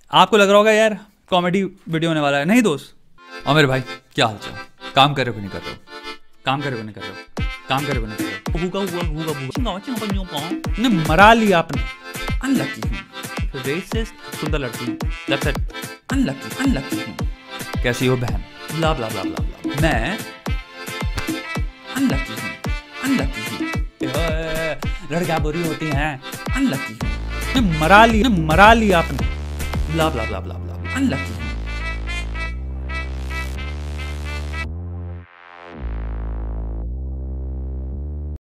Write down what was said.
आपको लग रहा होगा यार कॉमेडी वीडियो होने वाला है, नहीं दोस्त। और मेरे भाई क्या हाल चाल, काम कर रहे हो कि नहीं कर रहे हो, काम कर रहे हो नहीं कर रहे हो, काम कर रहे हो नहीं कर रहे हो, ने मरा लिया आपने। अनलकी हूँ, रेसिस्ट सुंदर लड़की हूँ, दैट्स इट। अनलकी अनलकी हूँ, कैसी हो बहन, ब्ला ब्ला ब्ला ब्ला ब्ला। मैं अनलकी हूँ, अनलकी हूँ, लड़कियां बुरी होती हैं, अनलकी हूँ, मरा लिया आपने, ब्ला ब्ला ब्ला ब्ला ब्ला। अनलकी